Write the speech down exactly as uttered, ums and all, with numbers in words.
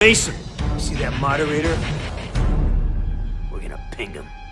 Mason, you see that moderator? We're gonna ping him.